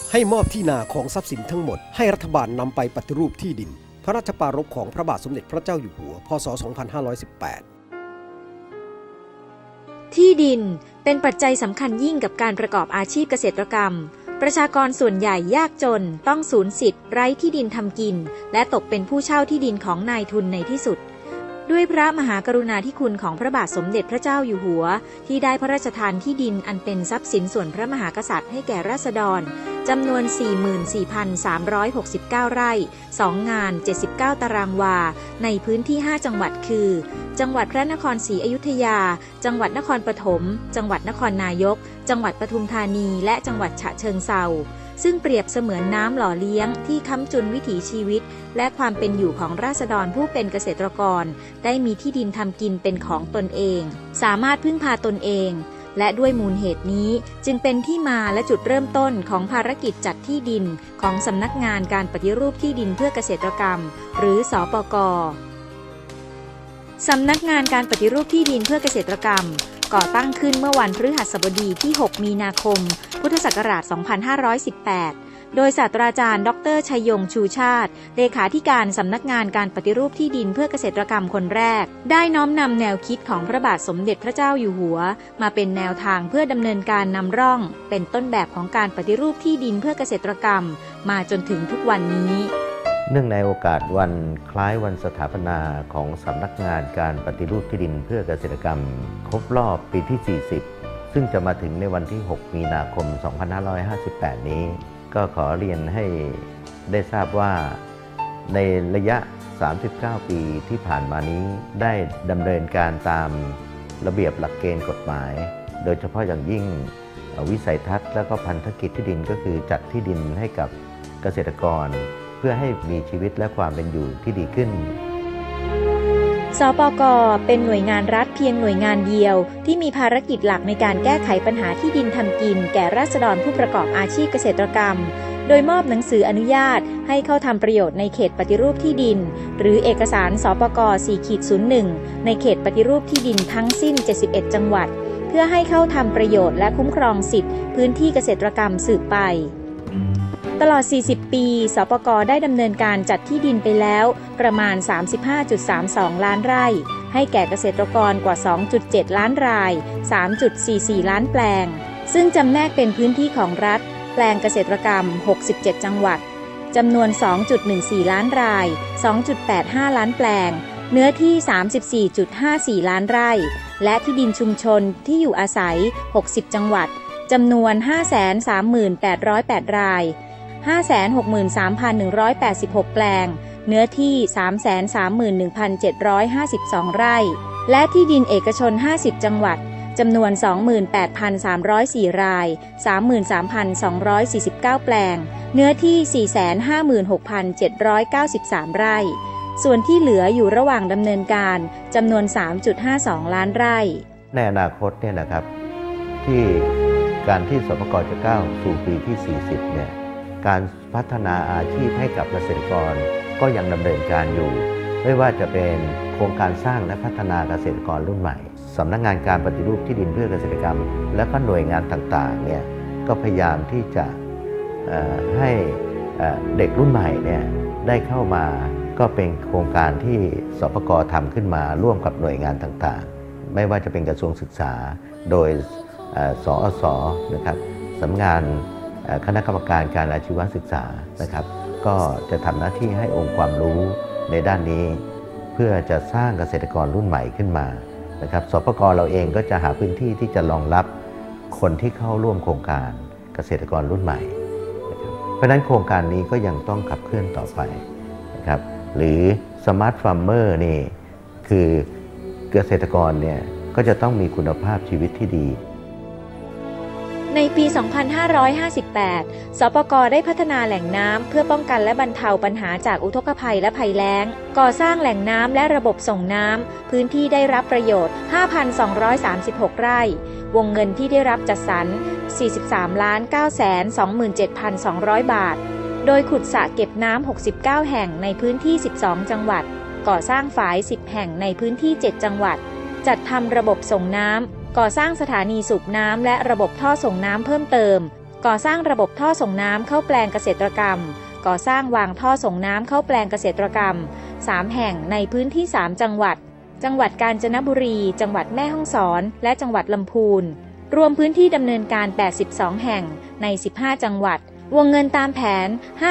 ให้มอบที่นาของทรัพย์สินทั้งหมดให้รัฐบาลนำไปปฏิรูปที่ดินพระราชปรารภของพระบาทสมเด็จพระเจ้าอยู่หัวพ.ศ. 2518 ที่ดินเป็นปัจจัยสำคัญยิ่งกับการประกอบอาชีพเกษตรกรรมประชากรส่วนใหญ่ยากจนต้องสูญสิทธิ์ไร้ที่ดินทำกินและตกเป็นผู้เช่าที่ดินของนายทุนในที่สุดด้วยพระมหากรุณาธิคุณของพระบาทสมเด็จพระเจ้าอยู่หัวที่ได้พระราชทานที่ดินอันเป็นทรัพย์สินส่วนพระมหากษัตริย์ให้แก่ราษฎรจำนวน 44,369 ไร่ 2 งาน 79 ตารางวาในพื้นที่ 5 จังหวัดคือจังหวัดพระนครศรีอยุธยาจังหวัดนครปฐมจังหวัดนครนายกจังหวัดปทุมธานีและจังหวัดฉะเชิงเทราซึ่งเปรียบเสมือนน้ำหล่อเลี้ยงที่ค้ำจุนวิถีชีวิตและความเป็นอยู่ของราษฎรผู้เป็นเกษตรกรได้มีที่ดินทำกินเป็นของตนเองสามารถพึ่งพาตนเองและด้วยมูลเหตุนี้จึงเป็นที่มาและจุดเริ่มต้นของภารกิจจัดที่ดินของสำนักงานการปฏิรูปที่ดินเพื่อเกษตรกรรมหรือสปก.สำนักงานการปฏิรูปที่ดินเพื่อเกษตรกรรมก่อตั้งขึ้นเมื่อวันพฤหัสบดีที่ 6 มีนาคม พุทธศักราช 2518 โดยศาสตราจารย์ดร.ชัยยงชูชาติเลขาธิการสำนักงานการปฏิรูปที่ดินเพื่อเกษตรกรรมคนแรกได้น้อมนำแนวคิดของพระบาทสมเด็จพระเจ้าอยู่หัวมาเป็นแนวทางเพื่อดำเนินการนำร่องเป็นต้นแบบของการปฏิรูปที่ดินเพื่อเกษตรกรรมมาจนถึงทุกวันนี้เนื่องในโอกาสวันคล้ายวันสถาปนาของสำนักงานการปฏิรูปที่ดินเพื่อเกษตรกรรมครบรอบปีที่ 40 ซึ่งจะมาถึงในวันที่ 6 มีนาคม 2558 นี้ก็ขอเรียนให้ได้ทราบว่าในระยะ 39 ปีที่ผ่านมานี้ได้ดำเนินการตามระเบียบหลักเกณฑ์กฎหมายโดยเฉพาะอย่างยิ่งวิสัยทัศน์และก็พันธกิจที่ดินก็คือจัดที่ดินให้กับเกษตรกรเพื่อให้มีชีวิตและความเป็นอยู่ที่ดีขึ้นสปก.เป็นหน่วยงานรัฐเพียงหน่วยงานเดียวที่มีภารกิจหลักในการแก้ไขปัญหาที่ดินทำกินแก่ราษฎรผู้ประกอบอาชีพเกษตรกรรมโดยมอบหนังสืออนุญาตให้เข้าทำประโยชน์ในเขตปฏิรูปที่ดินหรือเอกสารสปก. 4-01 ในเขตปฏิรูปที่ดินทั้งสิ้น 71 จังหวัดเพื่อให้เข้าทำประโยชน์และคุ้มครองสิทธิพื้นที่เกษตรกรรมสืบไปตลอด 40 ปี สปก.ได้ดำเนินการจัดที่ดินไปแล้วประมาณ 35.32 ล้านไร่ให้แก่เกษตรกรกว่า 2.7 ล้านราย 3.44 ล้านแปลงซึ่งจำแนกเป็นพื้นที่ของรัฐแปลงเกษตรกรรม 67 จังหวัดจำนวน 2.14 ล้านราย 2.85 ล้านแปลงเนื้อที่ 34.54 ล้านไร่และที่ดินชุมชนที่อยู่อาศัย 60 จังหวัดจำนวน 538,808 ราย563,186 แปลงเนื้อที่ 331,752 ไร่และที่ดินเอกชน50จังหวัดจำนวน 28,304 ราย33,249 แปลงเนื้อที่ 456,793 ไร่ส่วนที่เหลืออยู่ระหว่างดำเนินการจำนวน 3.52 ล้านไร่ในอนาคตเนี่ยนะครับที่การที่สปก.จะก้าวสู่ปีที่ 40 เนี่ยการพัฒนาอาชีพให้กับเกษตรกรก็ยังดำเนินการอยู่ไม่ว่าจะเป็นโครงการสร้างและพัฒนาเกษตรกรรุ่นใหม่สำนักงานการปฏิรูปที่ดินเพื่อเกษตรกรรมและก็หน่วยงานต่างๆเนี่ยก็พยายามที่จะให้เด็กรุ่นใหม่เนี่ยได้เข้ามาก็เป็นโครงการที่สปก.ทำขึ้นมาร่วมกับหน่วยงานต่างๆไม่ว่าจะเป็นกระทรวงศึกษาโดยสอสนะครับสำนักงานคณะกรรมการการอาชีวศึกษานะครับก็จะทำหน้าที่ให้องค์ความรู้ในด้านนี้เพื่อจะสร้างเกษตรกรรุ่นใหม่ขึ้นมานะครับสปก.เราเองก็จะหาพื้นที่ที่จะรองรับคนที่เข้าร่วมโครงการเกษตรกรรุ่นใหม่นะครับเพราะฉะนั้นโครงการนี้ก็ยังต้องขับเคลื่อนต่อไปนะครับหรือ Smart Farmer นี่คือเกษตรกรเนี่ยก็จะต้องมีคุณภาพชีวิตที่ดีในปี 2558 สปก.ได้พัฒนาแหล่งน้ำเพื่อป้องกันและบรรเทาปัญหาจากอุทกภัยและภัยแล้งก่อสร้างแหล่งน้ำและระบบส่งน้ำพื้นที่ได้รับประโยชน์ 5,236 ไร่วงเงินที่ได้รับจัดสรร 43,927,200 บาทโดยขุดสระเก็บน้ำ 69 แห่งในพื้นที่ 12 จังหวัดก่อสร้างฝาย 10 แห่งในพื้นที่ 7 จังหวัดจัดทำระบบส่งน้ำก่อสร้างสถานีสูบน้ำและระบบท่อส่งน้ำเพิ่มเติมก่อสร้างระบบท่อส่งน้ำเข้าแปลงเกษตรกรรมก่อสร้างวางท่อส่งน้ำเข้าแปลงเกษตรกรรม3แห่งในพื้นที่3จังหวัดกาญจนบุรีจังหวัดแม่ฮ่องสอนและจังหวัดลำพูนรวมพื้นที่ดำเนินการ82แห่งใน15จังหวัดวงเงินตามแผน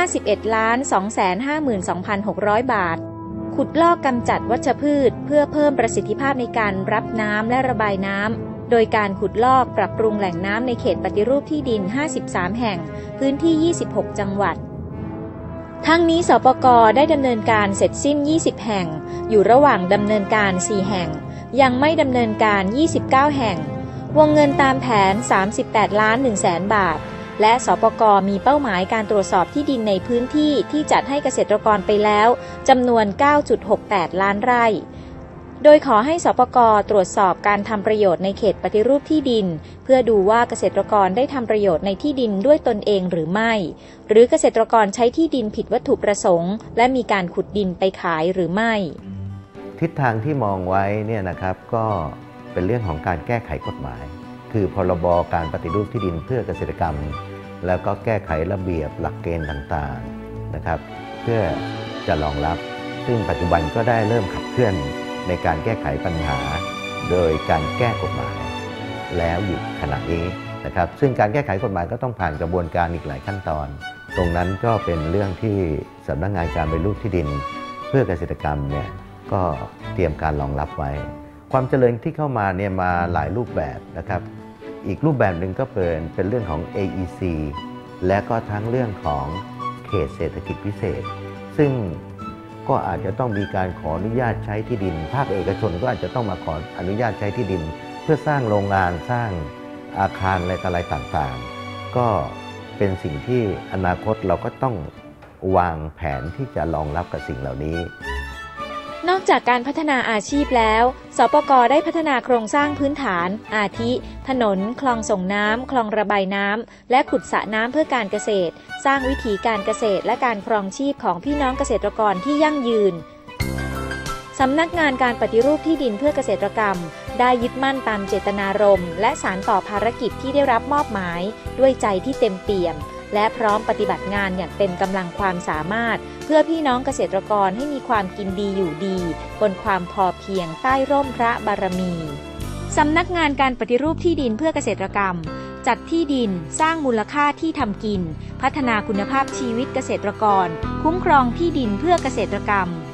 51,252,600 บาทขุดลอกกำจัดวัชพืชเพื่อเพิ่มประสิทธิภาพในการรับน้ำและระบายน้ำโดยการขุดลอกปรับปรุงแหล่งน้ำในเขตปฏิรูปที่ดิน53แห่งพื้นที่26จังหวัดทั้งนี้สปก.ได้ดำเนินการเสร็จสิ้น20แห่งอยู่ระหว่างดำเนินการ4แห่งยังไม่ดำเนินการ29แห่งวงเงินตามแผน 38,100,000 บาทและสปก.มีเป้าหมายการตรวจสอบที่ดินในพื้นที่ที่จัดให้เกษตรกรไปแล้วจำนวน 9.68 ล้านไร่โดยขอให้สปก.ตรวจสอบการทำประโยชน์ในเขตปฏิรูปที่ดินเพื่อดูว่าเกษตรกรได้ทำประโยชน์ในที่ดินด้วยตนเองหรือไม่หรือเกษตรกรใช้ที่ดินผิดวัตถุประสงค์และมีการขุดดินไปขายหรือไม่ทิศทางที่มองไว้เนี่ยนะครับก็เป็นเรื่องของการแก้ไขกฎหมายคือพรบการปฏิรูปที่ดินเพื่อเกษตรกรรมแล้วก็แก้ไขระเบียบหลักเกณฑ์ต่างๆนะครับเพื่อจะรองรับซึ่งปัจจุบันก็ได้เริ่มขับเคลื่อนในการแก้ไขปัญหาโดยการแก้กฎหมายแล้วอยู่ขณะนี้นะครับซึ่งการแก้ไขกฎหมายก็ต้องผ่านกระบวนการอีกหลายขั้นตอนตรงนั้นก็เป็นเรื่องที่สำนักงานการปฏิรูปที่ดินเพื่อเกษตรกรรมเนี่ยก็เตรียมการรองรับไว้ความเจริญที่เข้ามาเนี่ยมาหลายรูปแบบนะครับอีกรูปแบบหนึ่งก็เป็นเรื่องของ AEC และก็ทั้งเรื่องของเขตเศรษฐกิจพิเศษซึ่งก็อาจจะต้องมีการขออนุญาตใช้ที่ดินภาคเอกชนก็อาจจะต้องมาขออนุญาตใช้ที่ดินเพื่อสร้างโรงงานสร้างอาคารอะไรต่างๆก็เป็นสิ่งที่อนาคตเราก็ต้องวางแผนที่จะรองรับกับสิ่งเหล่านี้นอกจากการพัฒนาอาชีพแล้วสปก.ได้พัฒนาโครงสร้างพื้นฐานอาทิถนนคลองส่งน้ำคลองระบายน้ำและขุดสระน้ำเพื่อการเกษตรสร้างวิถีการเกษตรและการครองชีพของพี่น้องเกษตรกรที่ยั่งยืนสำนักงานการปฏิรูปที่ดินเพื่อเกษตรกรรมได้ยึดมั่นตามเจตนารมณ์และสานต่อภารกิจที่ได้รับมอบหมายด้วยใจที่เต็มเปี่ยมและพร้อมปฏิบัติงานอย่างเต็มกำลังความสามารถเพื่อพี่น้องเกษตรกรให้มีความกินดีอยู่ดีบนความพอเพียงใต้ร่มพระบารมีสำนักงานการปฏิรูปที่ดินเพื่อเกษตรกรรมจัดที่ดินสร้างมูลค่าที่ทำกินพัฒนาคุณภาพชีวิตเกษตรกรคุ้มครองที่ดินเพื่อเกษตรกรรม